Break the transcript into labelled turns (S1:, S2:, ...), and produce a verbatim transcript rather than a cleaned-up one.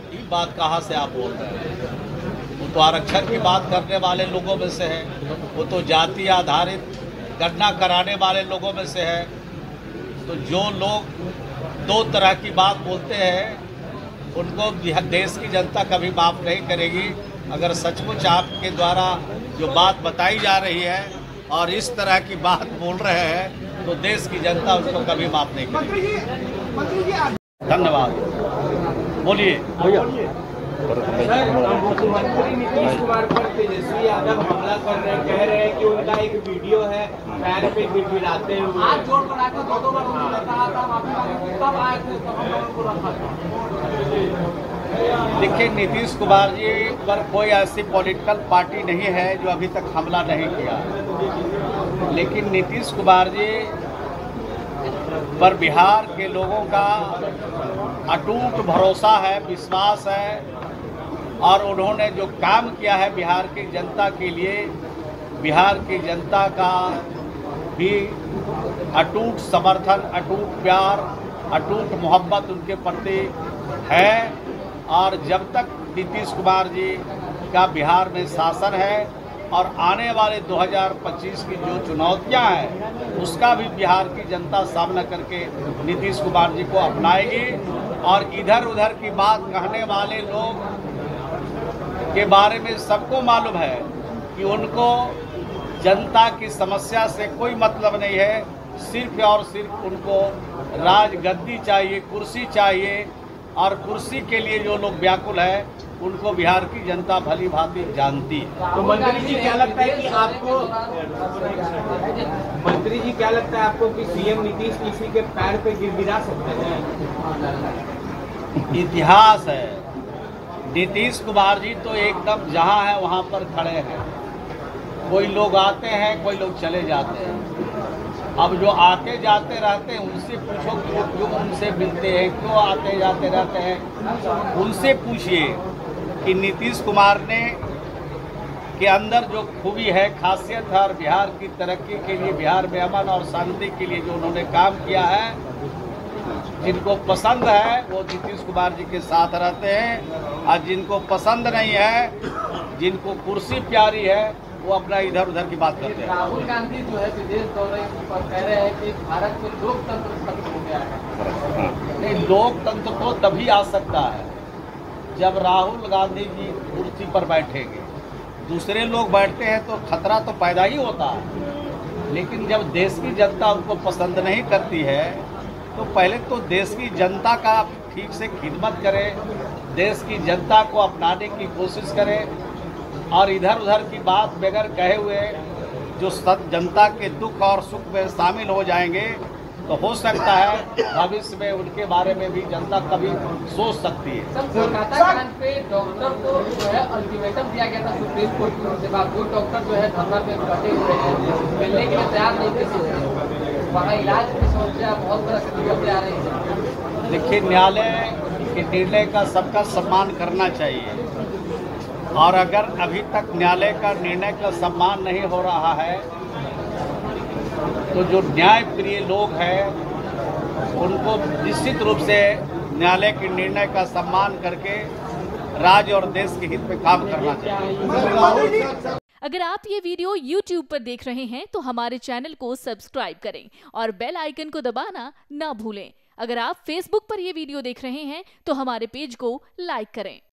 S1: ये बात कहाँ से आप बोल रहे हैं? वो तो आरक्षण की बात करने वाले लोगों में से है, वो तो जाति आधारित गणना कराने वाले लोगों में से है। तो जो लोग दो तरह की बात बोलते हैं उनको देश की जनता कभी माफ़ नहीं करेगी। अगर सचमुच आपके द्वारा जो बात बताई जा रही है और इस तरह की बात बोल रहे हैं तो देश की जनता उसको कभी माफ़ नहीं करेगी। धन्यवाद। बोलिए भैया।
S2: मुख्यमंत्री नीतीश कुमार पर तेजस्वी यादव हमला कर रहे हैं, कह रहे हैं कि उनका एक वीडियो है पैर पे गिड़गिड़ाते हुए। आज जोर बढ़ा के दो दो बार उन्होंने कहा था माफी कब आए थे तब हम लोगों को रखा था।
S1: देखिए, नीतीश कुमार जी पर कोई ऐसी पॉलिटिकल पार्टी नहीं है जो अभी तक हमला नहीं किया, लेकिन नीतीश कुमार जी पर बिहार के लोगों का अटूट भरोसा है, विश्वास है और उन्होंने जो काम किया है बिहार की जनता के लिए, बिहार की जनता का भी अटूट समर्थन, अटूट प्यार, अटूट मोहब्बत उनके प्रति है। और जब तक नीतीश कुमार जी का बिहार में शासन है और आने वाले दो हज़ार पच्चीस की जो चुनौतियां हैं उसका भी बिहार की जनता सामना करके नीतीश कुमार जी को अपनाएगी। और इधर उधर की बात कहने वाले लोग के बारे में सबको मालूम है कि उनको जनता की समस्या से कोई मतलब नहीं है, सिर्फ और सिर्फ उनको राजगद्दी चाहिए, कुर्सी चाहिए। और कुर्सी के लिए जो लोग व्याकुल है उनको बिहार की जनता भली भांति जानती है।
S2: तो मंत्री जी क्या लगता है कि आपको मंत्री जी क्या लगता है आपको कि सीएम नीतीश किसी के पैर पे गिड़गिड़ा सकते हैं?
S1: इतिहास है, नीतीश कुमार जी तो एकदम जहां है वहां पर खड़े हैं। कोई लोग आते हैं, कोई लोग चले जाते हैं। अब जो आते जाते रहते हैं उनसे पूछो कि वो क्यों उनसे मिलते हैं, क्यों आते जाते रहते हैं। उनसे पूछिए कि नीतीश कुमार ने के अंदर जो खूबी है, खासियत है और बिहार की तरक्की के लिए, बिहार में अमन और शांति के लिए जो उन्होंने काम किया है, जिनको पसंद है वो नीतीश कुमार जी के साथ रहते हैं और जिनको पसंद नहीं है, जिनको कुर्सी प्यारी है, वो अपना इधर उधर की बात करते हैं।
S2: राहुल गांधी जो है विदेश दौरे पर कह रहे हैं कि भारत में लोकतंत्र खत्म हो गया है।
S1: नहीं, लोकतंत्र तो तभी आ सकता है जब राहुल गांधी जी कुर्सी पर बैठेंगे। दूसरे लोग बैठते हैं तो खतरा तो पैदा ही होता है, लेकिन जब देश की जनता उनको पसंद नहीं करती है तो पहले तो देश की जनता का ठीक से खिदमत करें, देश की जनता को अपनाने की कोशिश करें और इधर उधर की बात बगैर कहे हुए जो जनता के दुख और सुख में शामिल हो जाएंगे तो हो सकता है भविष्य में उनके बारे में भी जनता कभी सोच सकती है।
S2: सर, कोलकाता कांड पे डॉक्टर को जो है अल्टीमेटम दिया गया था सुप्रीम कोर्ट की ओर से, बावजूद डॉक्टर जो है धरना पे बैठे हुए हैं, मिलने के लिए तैयार नहीं थे। वहाँ इलाज की समस्या बहुत बड़ा दिक्कतें आ रही है।
S1: देखिए, न्यायालय के निर्णय का सबका सम्मान करना चाहिए और अगर अभी तक न्यायालय का निर्णय का सम्मान नहीं हो रहा है तो जो न्याय प्रिय लोग हैं उनको निश्चित रूप से न्यायालय के निर्णय का सम्मान करके राज्य और देश के हित में काम करना चाहिए।
S3: अगर आप ये वीडियो यूट्यूब पर देख रहे हैं तो हमारे चैनल को सब्सक्राइब करें और बेल आइकन को दबाना ना भूलें। अगर आप फेसबुक पर ये वीडियो देख रहे हैं तो हमारे पेज को लाइक करें।